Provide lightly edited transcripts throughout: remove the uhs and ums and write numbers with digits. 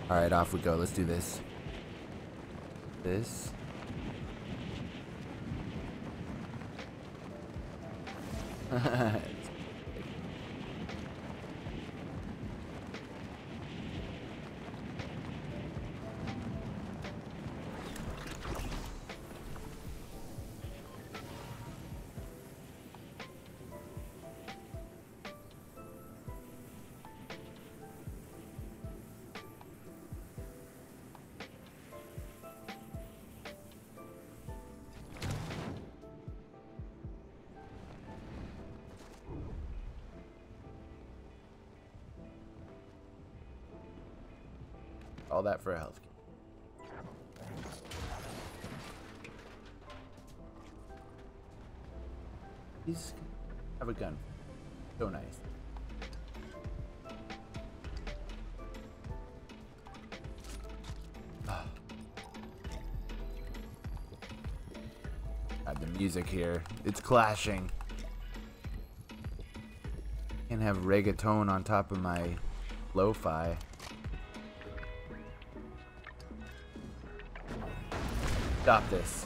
Alright, off we go. Let's do this. This. All that for a health kit. He's have a gun. So nice. God, the music here. It's clashing. Can't have reggaeton on top of my lo-fi. Stop this.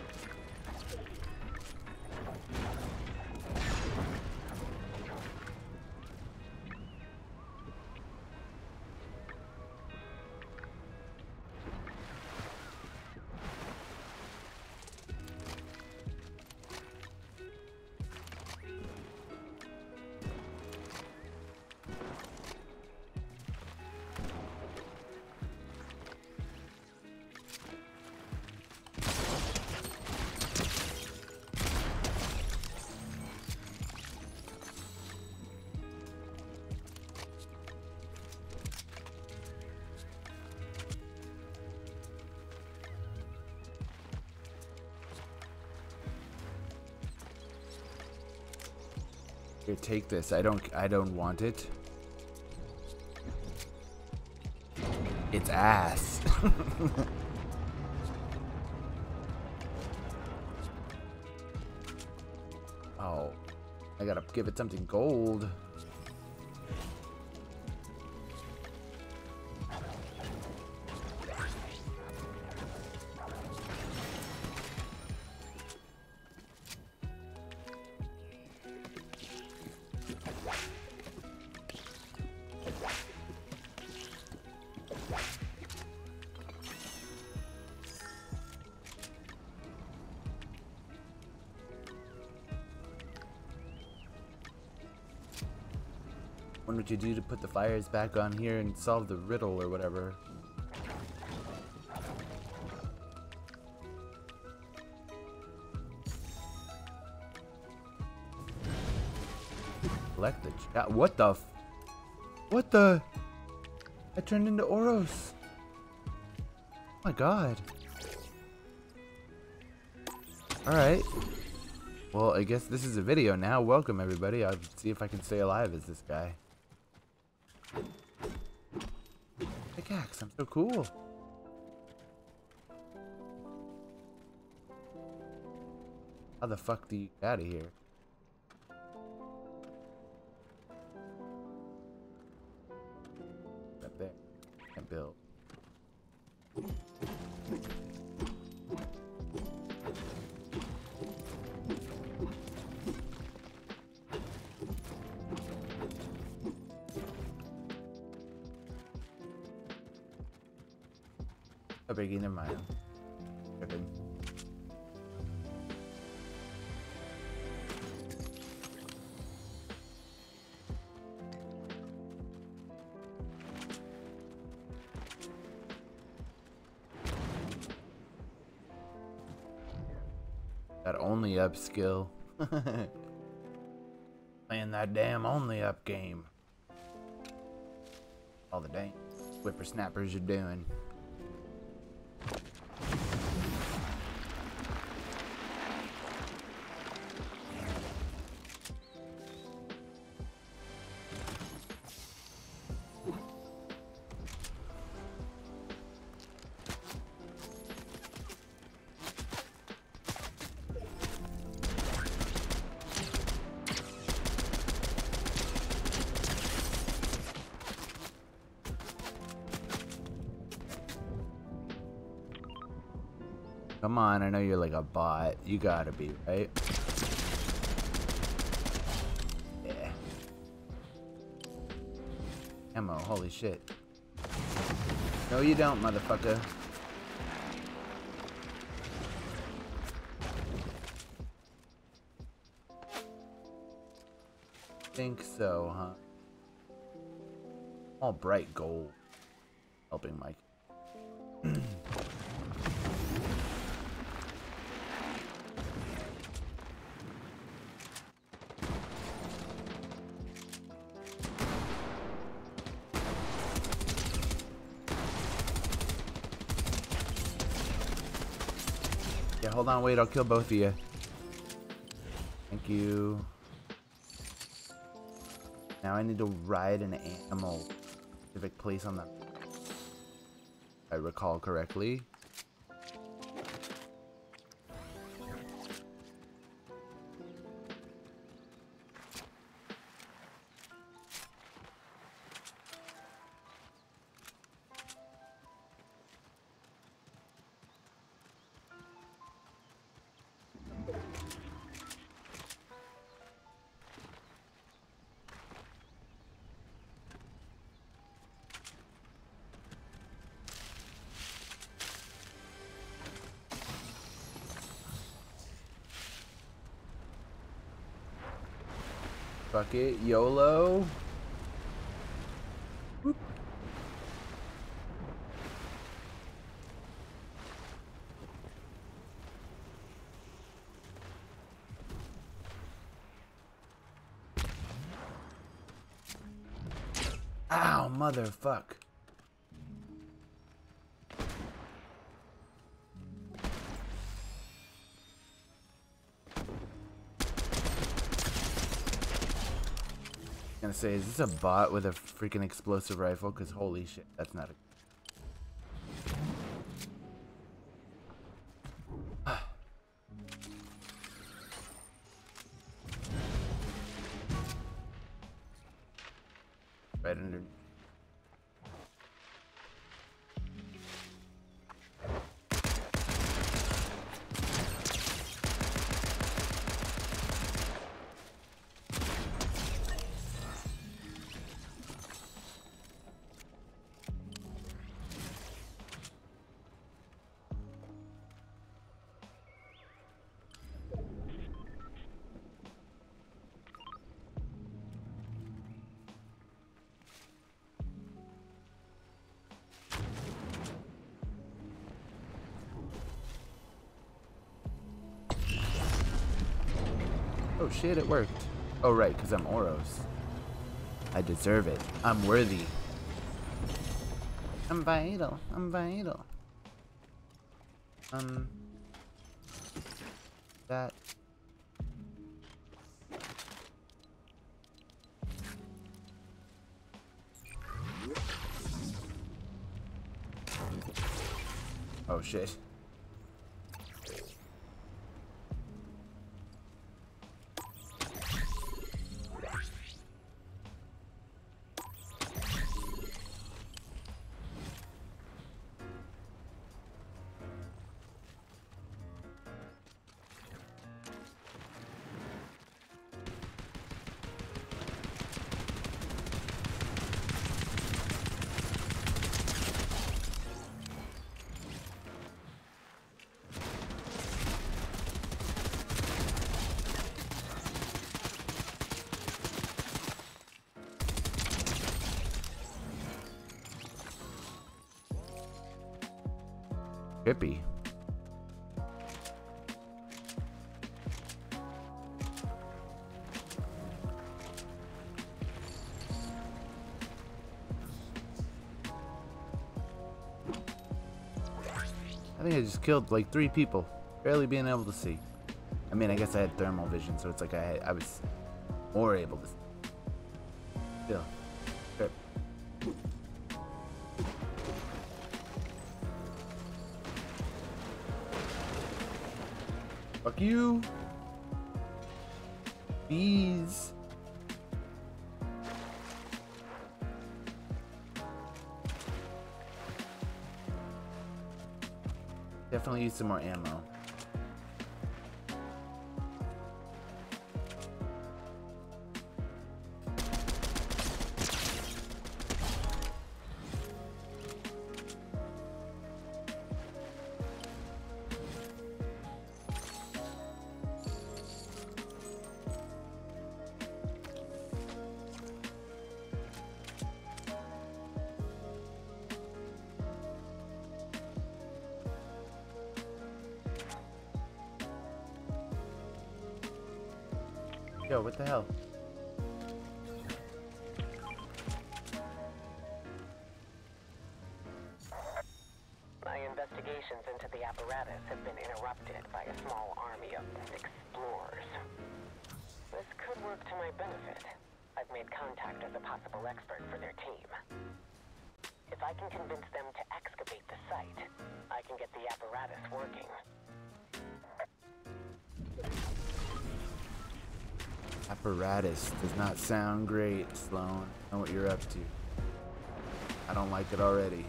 Here, take this. I don't want it. It's ass. Oh, I gotta give it something gold. What would you do to put the fires back on here and solve the riddle or whatever? Collect the chat. What the? What the? I turned into Oros. Oh my god. Alright. Well, I guess this is a video now. Welcome everybody. I'll see if I can stay alive as this guy. Pickaxe, I'm so cool. How the fuck do you get out of here? Up there. Can't build. Oh, Biggie, never mind. Tripping. That only up skill. Playing that damn only up game. All the dang whippersnappers are doing. Come on, I know you're like a bot. You gotta be, right? Yeah. Ammo, holy shit. No, you don't, motherfucker. Think so, huh? All bright gold. Helping Mike. Yeah, hold on, wait, I'll kill both of you. Thank you. Now I need to ride an animal. Specific place on the... If I recall correctly. Fuck it, YOLO. Whoop. Ow, motherfuck. Gonna say, is this a bot with a freaking explosive rifle? Because holy shit, that's not a... Right under... Oh shit, it worked. Oh right, because I'm Oros. I deserve it. I'm worthy. I'm vital. I'm vital. That... Oh shit. Trippy. I think I just killed like 3 people, barely being able to see. I mean, I guess I had thermal vision, so it's like I was more able to see. Still. Trip. Fuck you. Bees. Definitely use some more ammo. Yo, what the hell? My investigations into the apparatus have been interrupted by a small army of explorers. This could work to my benefit. I've made contact as a possible expert for their team. If I can convince them to excavate the site, I can get the apparatus working. Apparatus does not sound great, Sloan. I know what you're up to. I don't like it already.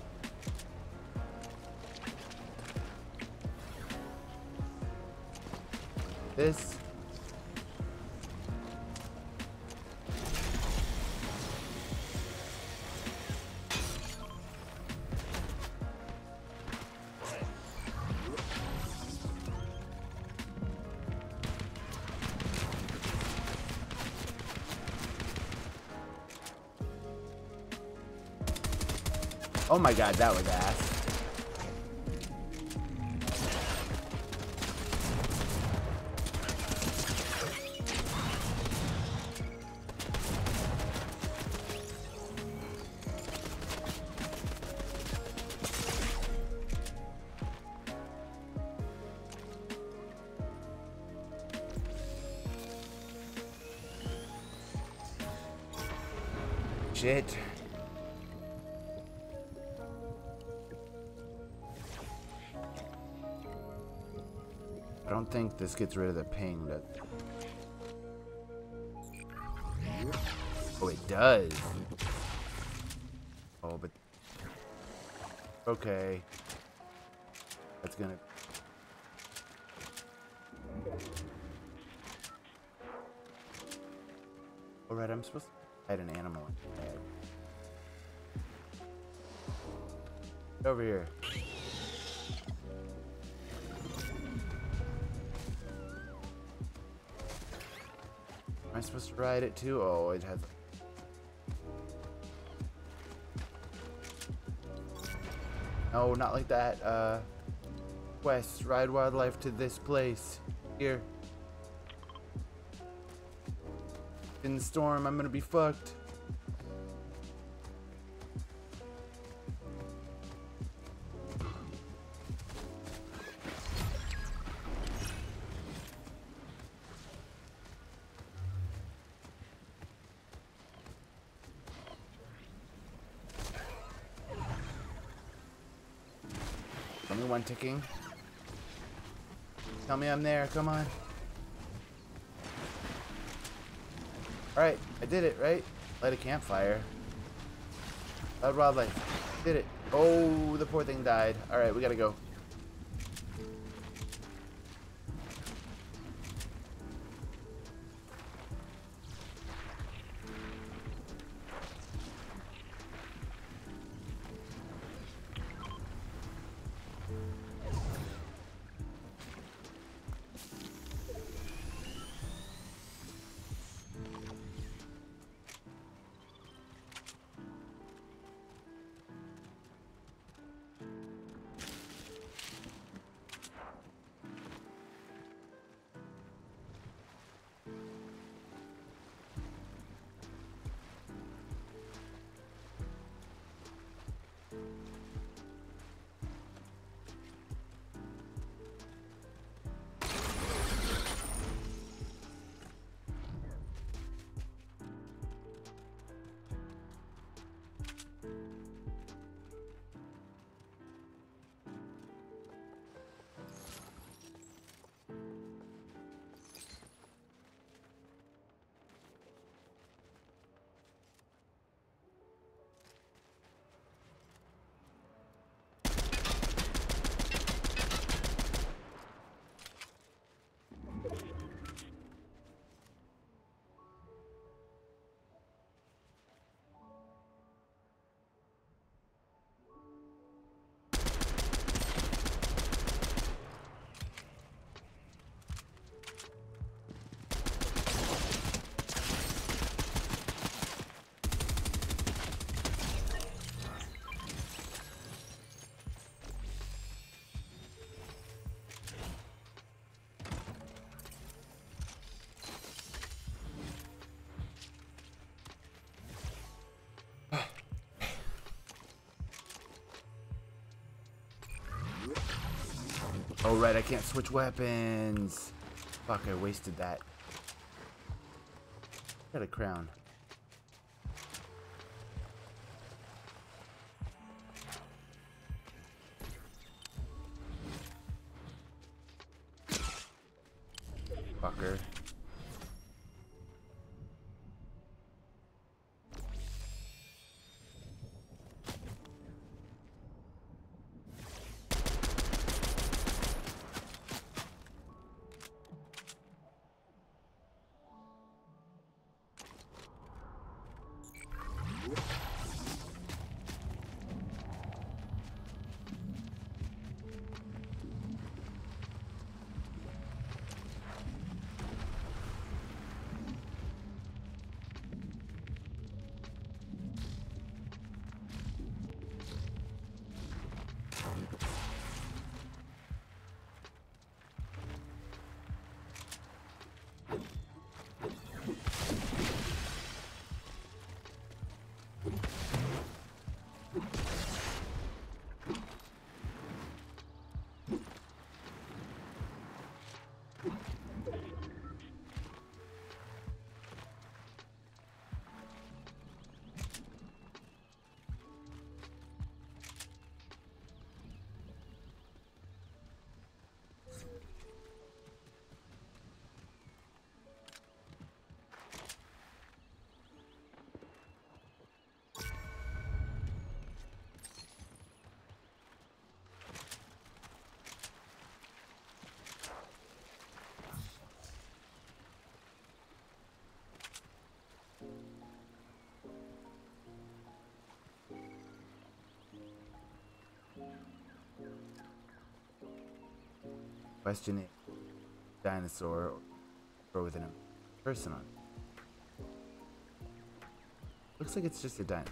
This. Oh my god, that was ass. Shit. I don't think this gets rid of the ping. Oh, it does. Oh, but okay. That's gonna. All right, I'm supposed to hide an animal. Over here. Am I supposed to ride it too? Oh, it has. No, not like that. Quest, ride wildlife to this place. Here. In the storm, I'm gonna be fucked. Only one ticking. Tell me I'm there, come on. Alright, I did it, right? Light a campfire. Loud wildlife. Did it. Oh, the poor thing died. Alright, we gotta go. Oh right, I can't switch weapons. Fuck, I wasted that. Got a crown. Fucker. Question is, dinosaur or with a person on it? Looks like it's just a dinosaur.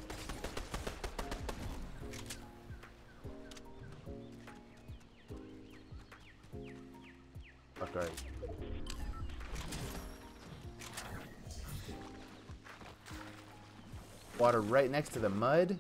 Fuck, alright. Water right next to the mud.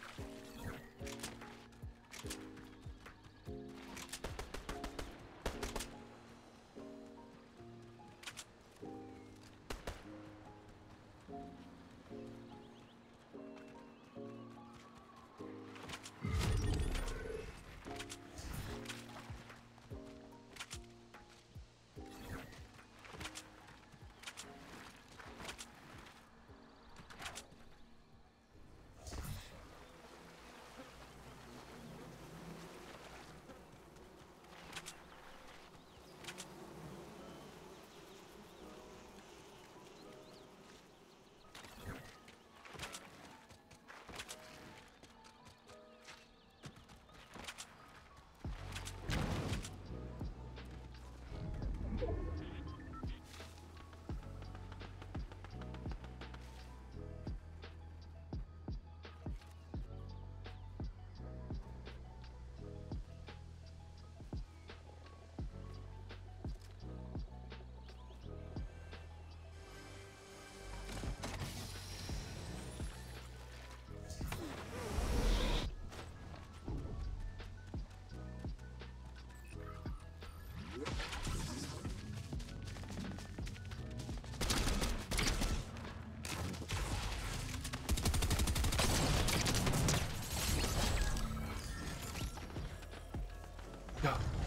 Go.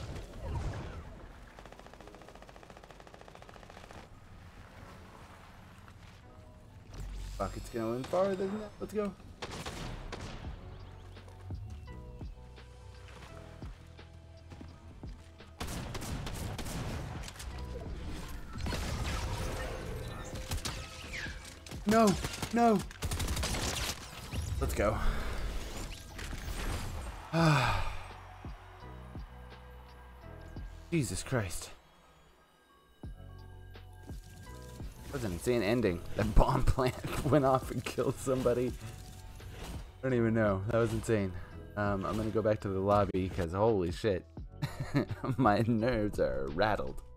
Fuck, it's going farther than that. Let's go. No, no. Let's go. Jesus Christ. That was an insane ending. That bomb plant went off and killed somebody. I don't even know. That was insane. I'm gonna go back to the lobby because holy shit. My nerves are rattled.